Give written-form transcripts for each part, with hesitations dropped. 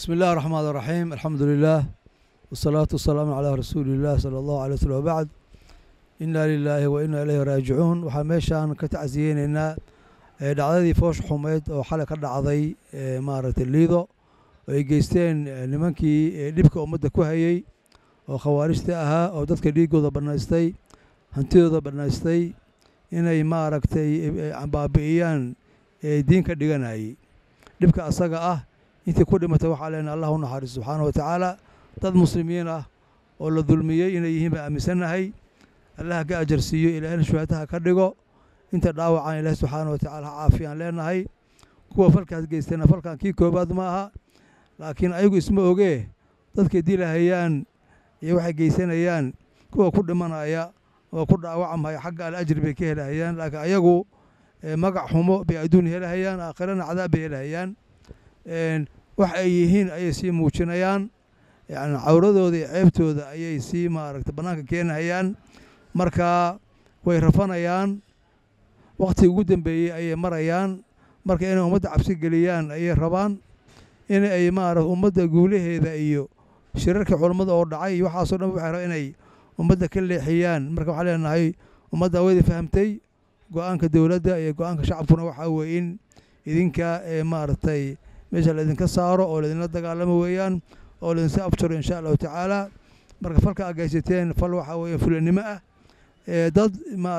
بسم الله الرحمن الرحيم. الحمد لله والصلاة والسلام على رسول الله صلى الله عليه وسلم. وبعد إنا لله وإنا إليه راجعون. waxaa meeshaan ka tacsiyeynaa dhacdadii foosh xumeed oo xalay ka dhacday maaragtay liido oo ay geysteen nimankii dhibka ummadda ku hayay oo khawaarijta ahaa oo dadka dhiigooda banaystay hantidooda banaystay inay maaragtay baabi'iyaan diinka dhiganayay dhibka asaga ah intii ku dhimatay waxaa leenahay Allah u naxariisto subxaanahu wa tacaala dad muslimiin ah oo la dulmiyey inay yihiin baa aaminsanahay Allah ka ajar siiyo ilaahayna shuhadaha ka dhigo inta dhaawacaan ilaahay subxaanahu wa tacaala ha caafiyaan leenahay kuwa falkaas geystayna falkan kii koobaad ma aha laakiin ayagu isma ogee dadkay dilahayaan iyo waxay geysanayaan kuwa ku dhimanaya oo ku dhaawacmaya xagga al ajri bay ka helahayaan laakiin ayagu magac xumo bay adduun helahayaan aakhirana cadaab bay helahayaan wax ay yihiin ayay sii muujinayaan yani cawradooda iyo ceebtooda ayay sii maaragtay bannaanka keenahayaan marka way rafanayaan waqtigii ugu dambeeyey ayay marayaan marka inay ummadda cabsi geliyaan ayay rabaan in ay maaragtay ummadda guulaheeda iyo shirarka culammada oo dhacay iyo waxaasoo dhan waxay rabaan inay ummadda ka leexiyaan marka waxaan leenahay ummadda waydi fahamtay go'aanka dowladda iyo go'aanka shacabkuna waxaa weeye in idinka maaragtay meesha laydinka saaro oo laydinla dagaalamo weeyaan oo laydinsa abjaro insha allahu tacaala marka falka aad geysateen fal waxaa weeye fulanimo ah dad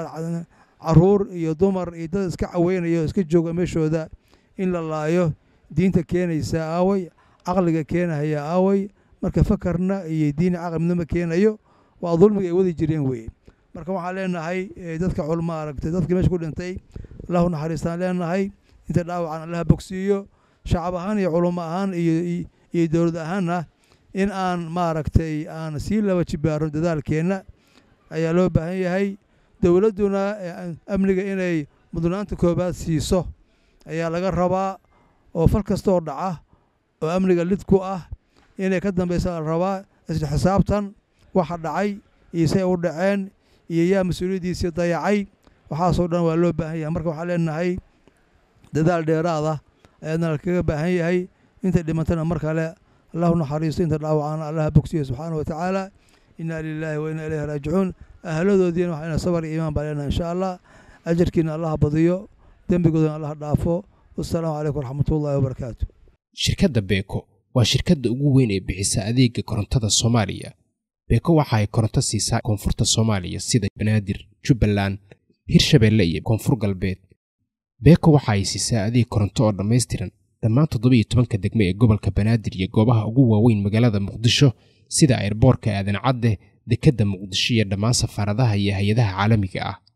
caruur iyo dumar iyo dad iska caweynayo iska jooga meeshooda in la laayo diinta keenaysa aaway caqliga keenahaya aaway marka fakarna iyo diin caqlinimo keenayo waa dulmiga ay wadi jireen weeye marka waxaan leenahay dadka culmo aragtay dadkii meesha ku dhintay allahu naxariistaan leenahay inta dhaawacan allaha bogsiiyo shacab ahaan iyo culamo ahaan iyo dowlad ahaanna in aan maaragtay aan sii laba jibaaro dadaalkeenna ayaa loo baahan yahay dowladduna amniga inay mudnaanta koobaad siiso ayaa laga rabaa oo fal kastoo dhaca oo amniga lid ku ah inay ka dambaysa la rabaa isla xisaabtan waxa dhacay iyo say u dhaceen iyo yaa mas-uuliyaddiisii dayacay waxaasoo dhan waa loo baahan yahay marka waxaan leenahay dadaal dheeraada ayaadna kaga baahan yahay inta dhimantana mar kale allahu naxariisto inta dhaawacana allaha bogsiyo subxaanahu wa tacaala inaa lilaahi wa inaa ilayhi raajicuun ahaladoodiina waxayna sabar iyo iimaan baa leenahay insha allah ajarkiina allaha badiyo dembigoodana allaha dhaafo wassalaamu calaykum waraxmatullahi wabarakaatu. shirkadda beeko waa shirkadda ugu weyn ee bixisa adeega korontada soomaaliya. beeko waxa ay koronto siisaa koonfurta soomaaliya sida banaadir jubbaland hirshabeelle iyo koonfur galbeed. beeko waxa ay siisaa adeeg koronto oo dhammaystiran dhammaan 17 degme ee gobolka banaadir iyo goobaha ugu waaweyn magaalada muqdisho sida airboorka aadan cadde dekedda muqdisho iyo dhammaan safaaradaha iyo hay'adaha caalamiga ah.